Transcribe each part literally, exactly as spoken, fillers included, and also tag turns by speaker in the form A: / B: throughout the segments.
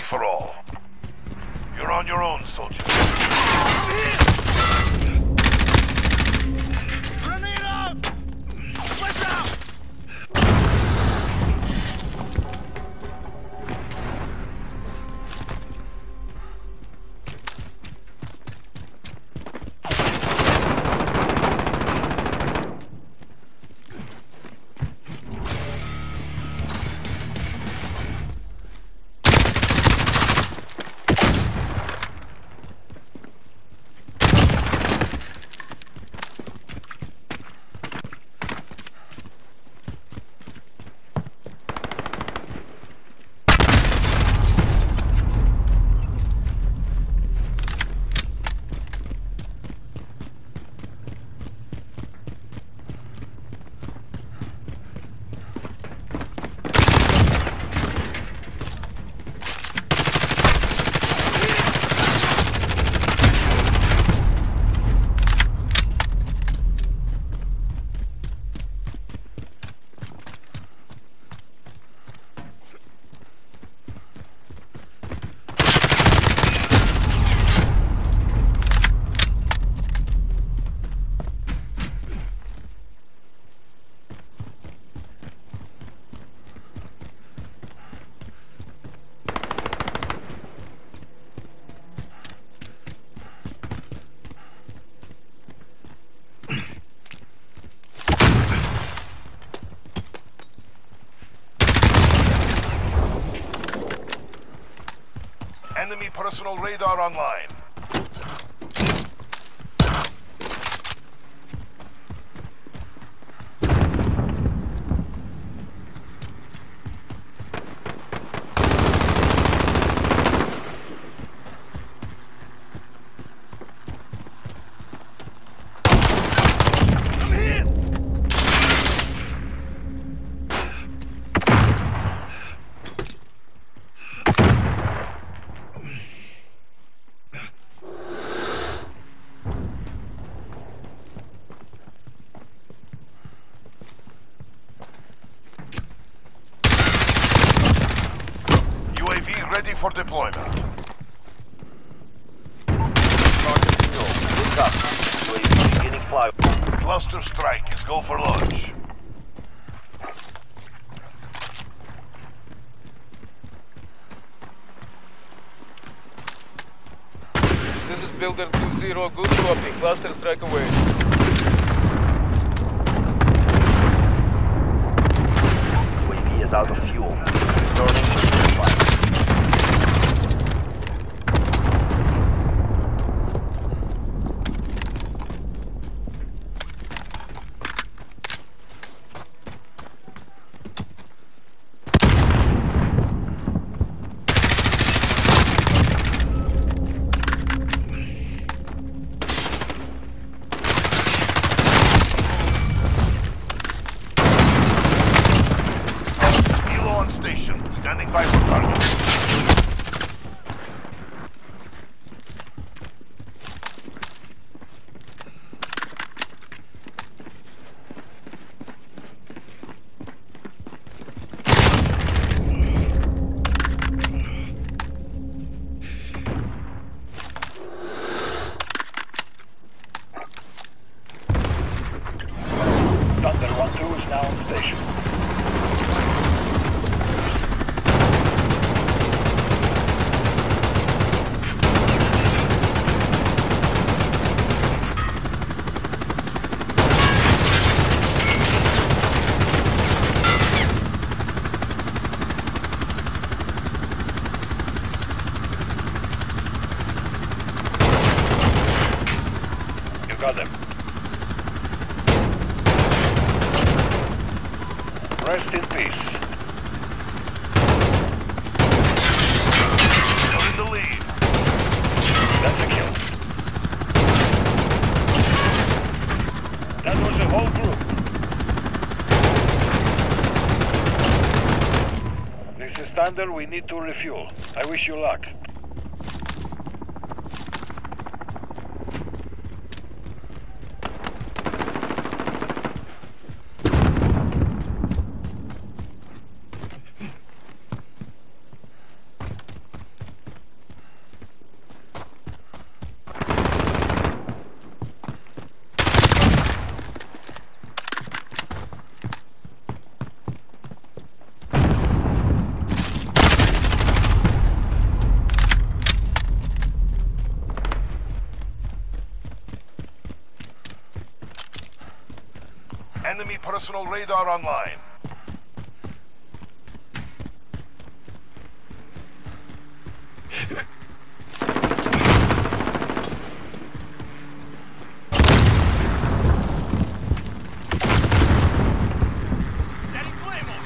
A: for all. You're on your own, soldier.
B: Grenade out! Watch out!
A: Enemy personal radar online. Ready for deployment.
C: Beginning flight.
A: Cluster strike is go for launch.
D: This is Builder two zero. Good copy. Cluster strike away.
C: U A V is out of fuel. Returning to the flight.
A: Standing by for target.
C: Thunder one two is now on station. Got them. Rest in peace.
A: You're in the lead.
C: That's a kill. That was the whole group. This is Thunder. We need to refuel. I wish you luck.
A: Enemy personal radar online.
B: Setting Claymore.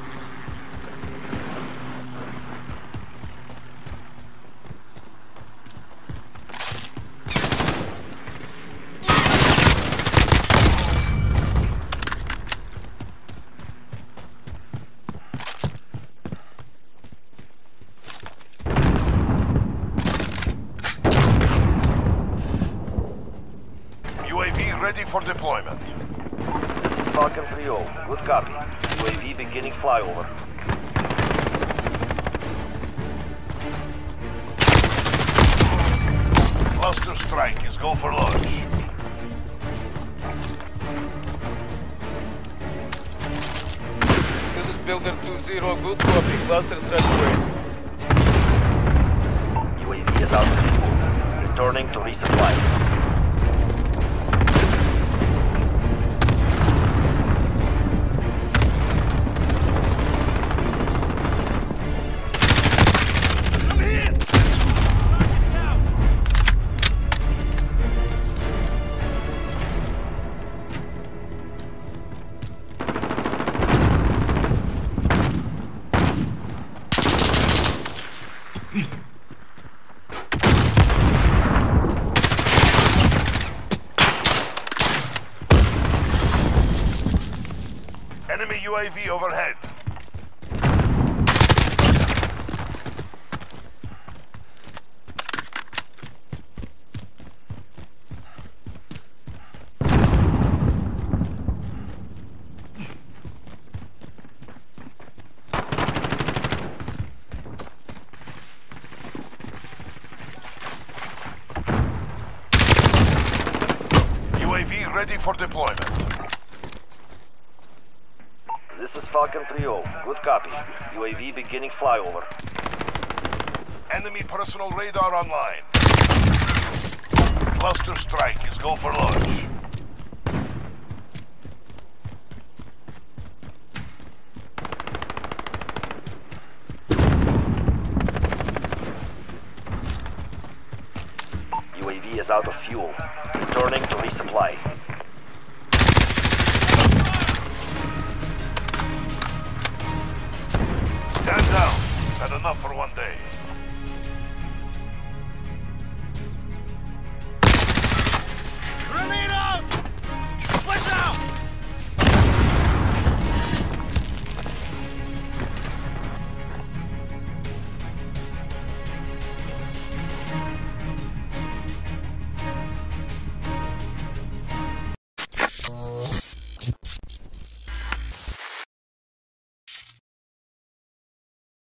A: U A V ready for deployment.
C: This is Falcon three oh. Good copy. U A V beginning flyover.
A: Cluster strike is go for launch.
D: This is Builder two zero. Good copy. Cluster strike ready.
C: U A V is out of fuel. Returning to resupply.
B: I'm here. Target down.
A: Enemy U A V overhead. U A V ready for deployment.
C: This is Falcon three oh. Good copy. U A V beginning flyover.
A: Enemy personal radar online. Cluster strike is go for launch.
C: U A V is out of fuel. Returning to resupply.
A: Stand down. Had enough for one day.